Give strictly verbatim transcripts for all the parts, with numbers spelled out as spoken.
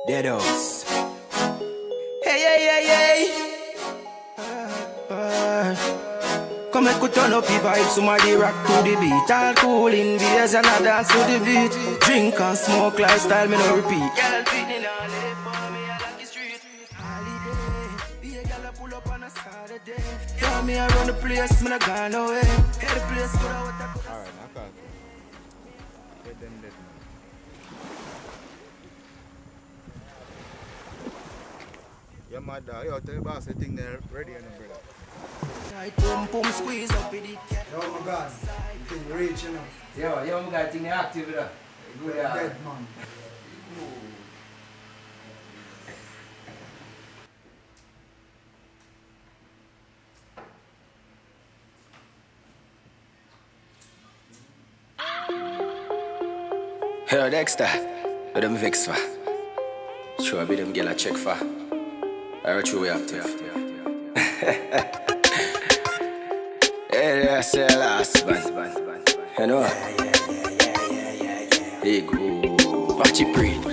Deados. Hey, hey, hey, hey. Uh, uh. Come and could turn up the vibe, somebody rock to the beat. All cool in Vegas and I dance to the beat. Drink and smoke lifestyle, me no repeat. Girl feeling all day for me, I like the street. Holiday, be a girl pull up on a Saturday. Yeah, me I run the place, me not gone away. Hey, the place could have what I could have. Alright, knock out. Get them dead, man. Yeah, my dog. Yo, tell the boss the thing there ready and brother. Like pum pum squeeze up with the cat. Yo, my God, you can reach, you know. Yo, yo, my God, thing active, you know. Good, uh, Dead man. Hey, Dexter, what them vex for? Sure, be them get a check for. Alright, true, we active. Hey, that's the last man. You know? Hey, go. Watch it breathe.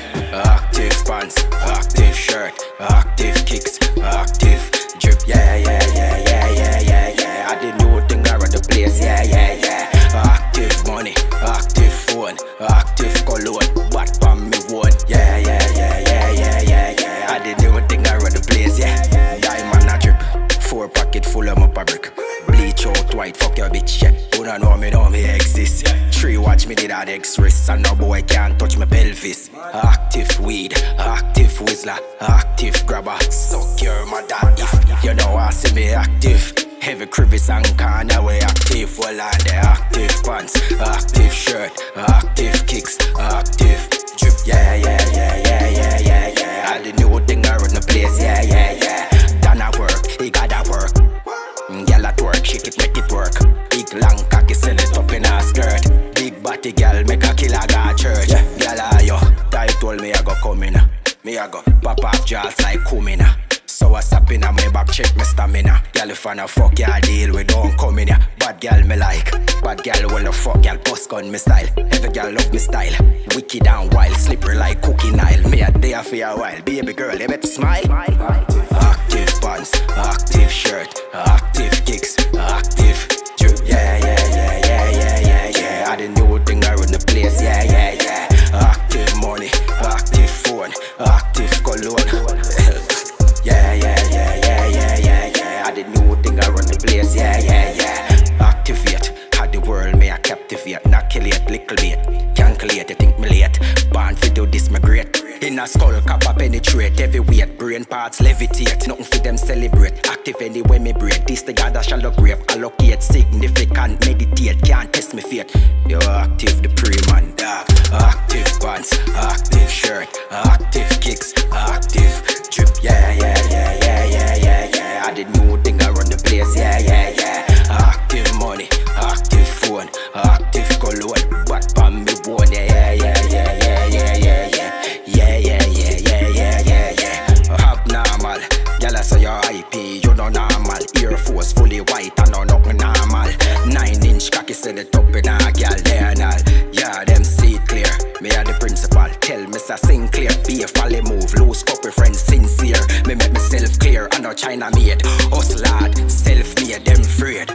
Active pants, active shirt, active kicks, active drip. Yeah, yeah, yeah, yeah, yeah, yeah, yeah. I didn't know thing around the place. Yeah, yeah, yeah. Active money, active phone, active cologne, bat from me one. Yeah, yeah, yeah, yeah, yeah, yeah, yeah. I didn't know thing around the place. Yeah, diamond a drip, four pocket full of my fabric. Bleach out white, fuck your bitch. Yeah, who don't know me, know me exist. Three watch me did that X-wrist, and no boy can't touch my pelvis. Active weed, active whistler, active grabber. Suck your mother if you know I see me active. Heavy crevice and corner way active. Well on the active pants, active shirt, active kicks, active drip. Yeah, yeah, yeah, yeah, yeah, yeah, yeah. All the new thing around the place. Yeah, yeah, yeah. Done a work, he got that work. Girl at work, shake it, make it work. Big long cocky, sell it up in her skirt. Big body girl, make a killer go church. Yeah, girl, are you? Ty told me I go come in. Me I go pop off jaws like Kumina. So I stop in my back, check my stamina. Girl, if I no fuck y'all deal, we don't come in here. Bad girl me like, bad girl wanna fuck y'all, bust gun me style. Every girl love me style. Wicked and wild, slippery like cookie Nile. Me a there for a while, baby girl, you better smile. Active, active pants, active shirt, active kicks, active drip. Yeah, yeah, yeah, yeah, yeah, yeah, yeah. I the new thing around the place. Yeah, yeah, yeah. Active money, active phone, active cologne. Yeah, yeah, yeah, yeah, yeah, yeah, yeah. I the new thing around the place. Yeah, yeah, yeah. Activate, had the world me a captivate. Inoculate, little bit, calculate, you think me late. Born for do this, me great. In a skull, copper penetrate, every weight, brain parts levitate. Nothing for them celebrate. Active anyway me break. This the God that shall grave. Allocate, significant, meditate, can't test me fate. Yo, active the pre-man, dog. Active pants, active shirt, active kicks, active drip. Yeah, yeah, yeah, yeah, yeah, yeah, yeah. I did new thing around the place. Yeah, yeah, yeah. Active money, active phone, active cologne, but from me one. Yeah, yeah, yeah, yeah, yeah, yeah, yeah. Yeah, yeah, yeah, yeah, yeah, yeah, yeah. Abnormal, y'all say your I P, you know normal. Air Force fully white, I know nothing normal. Nine inch cocky set it up in a gal there and all. Yeah, them see it clear. Me are the principal, tell Mister Sinclair. Be a folly move, lose couple friends sincere. Me make myself clear, I know China made. Us lad, self-made, them afraid.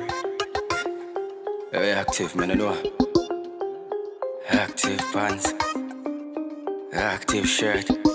Very active, man, I know. Active pants, active shirt.